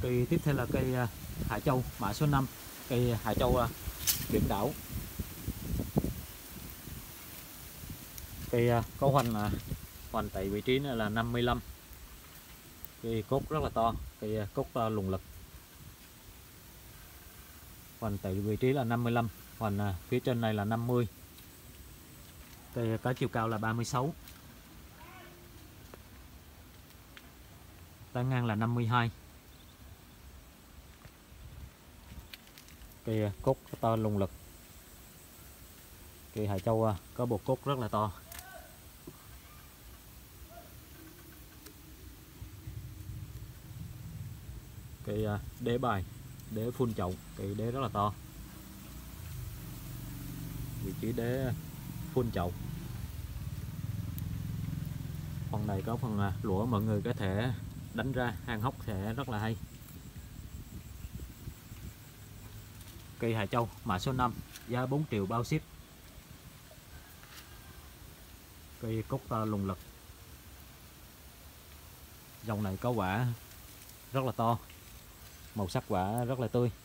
Cây tiếp theo là cây Hải Châu mã số 5, cây Hải Châu biển đảo. Cây có hoành tại vị trí này là 55. Cây cốt rất là to, cây cốt lùng lực. Hoành tại vị trí là 55, hoành phía trên này là 50. Cây có chiều cao là 36. Tán ngang là 52. Cây cốt to lùng lực. Cây Hải Châu có bộ cốt rất là to. Cây đế bài, đế phun chậu, cây đế rất là to. Vị trí đế phun chậu. Phần này có phần lũa, mọi người có thể đánh ra hang hốc sẽ rất là hay. Cây Hải Châu mã số 5, giá 4 triệu bao ship. Cây cốt to lùng lực. Dòng này có quả rất là to, màu sắc quả rất là tươi.